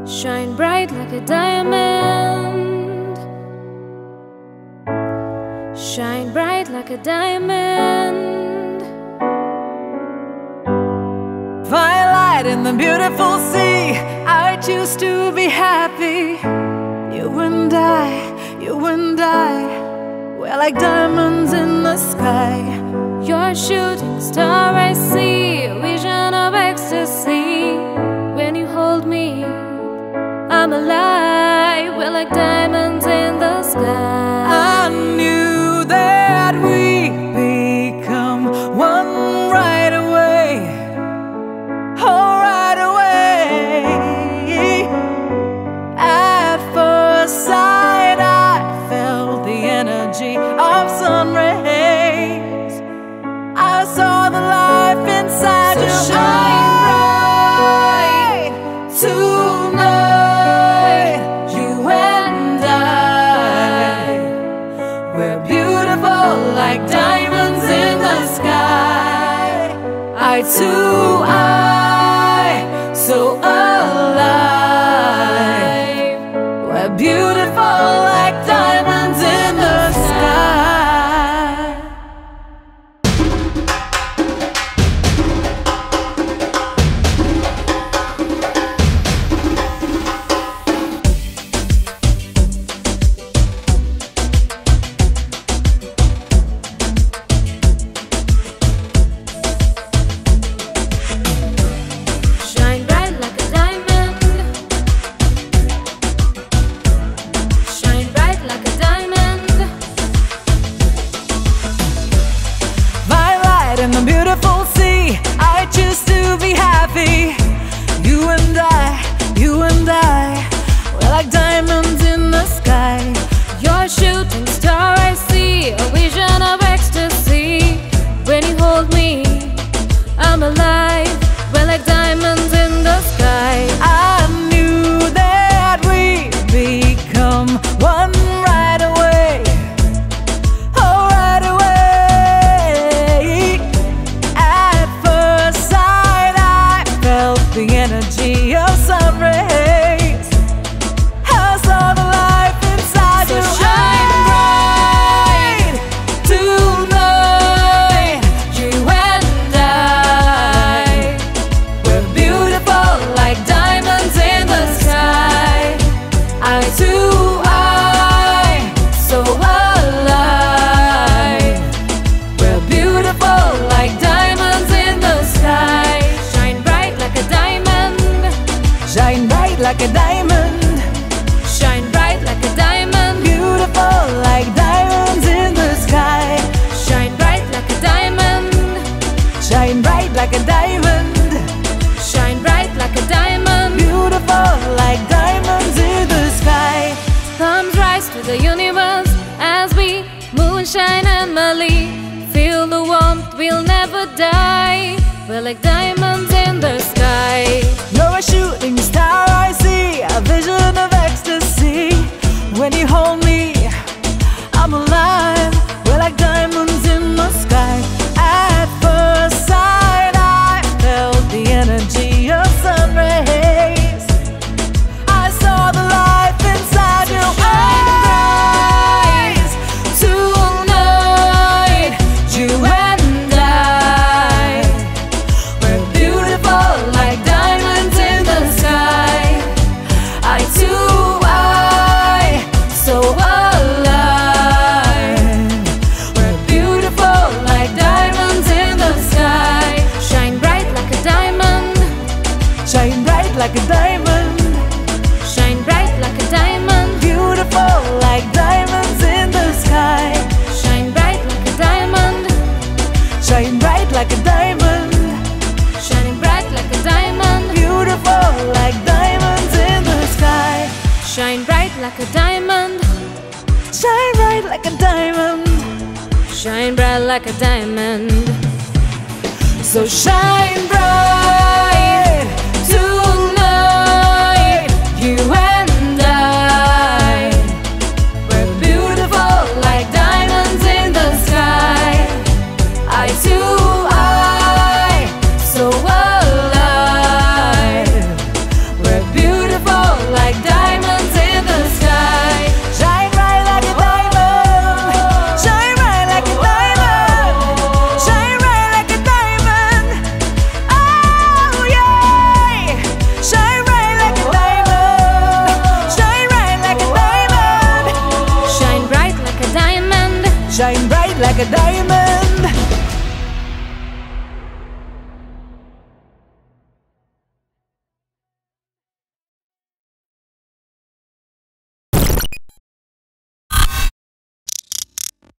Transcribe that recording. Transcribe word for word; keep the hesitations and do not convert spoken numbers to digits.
Shine bright like a diamond. Shine bright like a diamond. Firelight in the beautiful sea, I choose to be happy. You and I, you and I, we're like diamonds in the sky. You're a shooting star I see, a vision of ecstasy. When you hold me, I'm alive. We're like diamonds in the sky. I knew that we'd become one right away. Oh, right away. At first sight, I felt the energy of sun rays. I saw the life inside your eyes. Tonight, you and I, we're beautiful like diamonds in the sky. Eye to eye, so alive. We're beautiful like diamonds in the sky. Shine bright like a diamond. Shine bright like a diamond. Firelight in the beautiful sea, I choose to be happy. You and I, you and I, we're like diamonds in the sky. You're a shooting star I see, a vision of ecstasy. When you hold me, I'm alive. We're like diamonds in the sky. I knew that we'd become one right away. Oh, right away. At first sight, I felt the energy of sun rays. I saw the life inside So your shine eyes. Tonight, you and I, we're beautiful like diamonds in the sky. Eye to eye, so alive. We're beautiful like diamonds in the sky. Shine bright like a diamond. Shine bright like a diamond. Shine bright like a diamond. Beautiful like diamonds in the sky. Shine bright like a diamond. Shine bright like a diamond. Shine bright like a diamond. Beautiful like diamonds in the sky. Thumbs rise to the universe as we moonshine and Mali. Feel the warmth, we'll never die. We're like diamonds in the sky. You're a shooting star I see, a vision of ecstasy. When you hold me, I'm alive. We're like diamonds in the sky. At first sight, I felt the energy of sun rays. I saw the life inside your eyes. Tonight, you and I, we're beautiful like diamonds in the sky. Eye to eye, so alive. We're beautiful like diamonds in the sky. Shine bright like a diamond. Shine bright like a diamond. Shine bright like a diamond. Beautiful like diamonds in the sky. Shine bright like a diamond. Shine bright like a diamond. Shining bright like a diamond. Beautiful like diamonds in the sky. Shine bright like a diamond. Shine bright like a diamond. Shine bright like a diamond. So shine bright tonight, you and I. We're beautiful like diamonds in the sky. Eye to eye, so alive. We're beautiful like a diamond.